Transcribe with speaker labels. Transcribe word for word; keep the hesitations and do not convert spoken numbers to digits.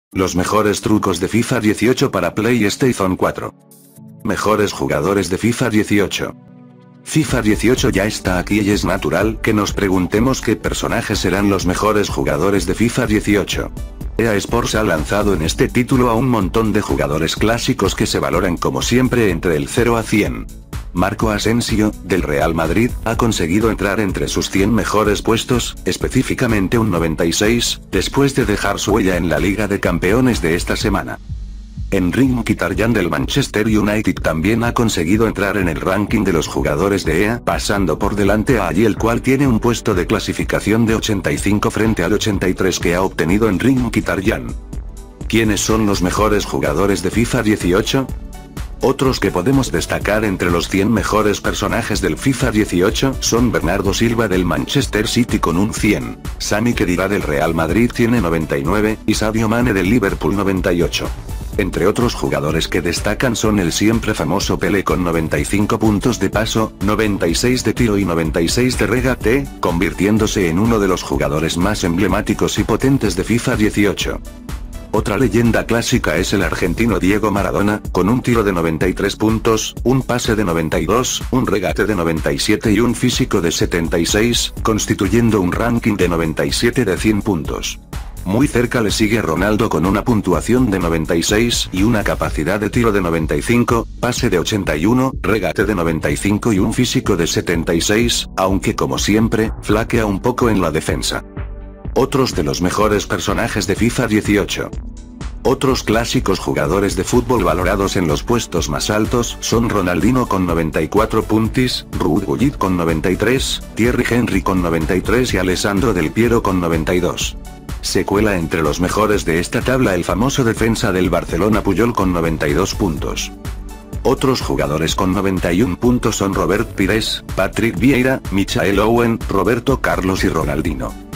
Speaker 1: Los mejores trucos de FIFA dieciocho para PlayStation cuatro. Mejores jugadores de FIFA dieciocho. FIFA dieciocho ya está aquí y es natural que nos preguntemos qué personajes serán los mejores jugadores de FIFA dieciocho. E A Sports ha lanzado en este título a un montón de jugadores clásicos que se valoran como siempre entre el cero a cien. Marco Asensio, del Real Madrid, ha conseguido entrar entre sus cien mejores puestos, específicamente un noventa y seis, después de dejar su huella en la Liga de Campeones de esta semana. Henrik Mkhitaryan del Manchester United también ha conseguido entrar en el ranking de los jugadores de E A, pasando por delante a allí, el cual tiene un puesto de clasificación de ochenta y cinco frente al ochenta y tres que ha obtenido Henrik Mkhitaryan. ¿Quiénes son los mejores jugadores de FIFA dieciocho? Otros que podemos destacar entre los cien mejores personajes del FIFA dieciocho son Bernardo Silva del Manchester City con un cien, Sami Khedira del Real Madrid tiene noventa y nueve, y Sadio Mane del Liverpool noventa y ocho. Entre otros jugadores que destacan son el siempre famoso Pelé con noventa y cinco puntos de paso, noventa y seis de tiro y noventa y seis de regate, convirtiéndose en uno de los jugadores más emblemáticos y potentes de FIFA dieciocho. Otra leyenda clásica es el argentino Diego Maradona, con un tiro de noventa y tres puntos, un pase de noventa y dos, un regate de noventa y siete y un físico de setenta y seis, constituyendo un ranking de noventa y siete de cien puntos. Muy cerca le sigue Ronaldo con una puntuación de noventa y seis y una capacidad de tiro de noventa y cinco, pase de ochenta y uno, regate de noventa y cinco y un físico de setenta y seis, aunque como siempre, flaquea un poco en la defensa. Otros de los mejores personajes de FIFA dieciocho. Otros clásicos jugadores de fútbol valorados en los puestos más altos son Ronaldinho con noventa y cuatro puntis, Ruud Gullit con noventa y tres, Thierry Henry con noventa y tres y Alessandro Del Piero con noventa y dos. Se cuela entre los mejores de esta tabla el famoso defensa del Barcelona Puyol con noventa y dos puntos. Otros jugadores con noventa y uno puntos son Robert Pires, Patrick Vieira, Michael Owen, Roberto Carlos y Ronaldinho.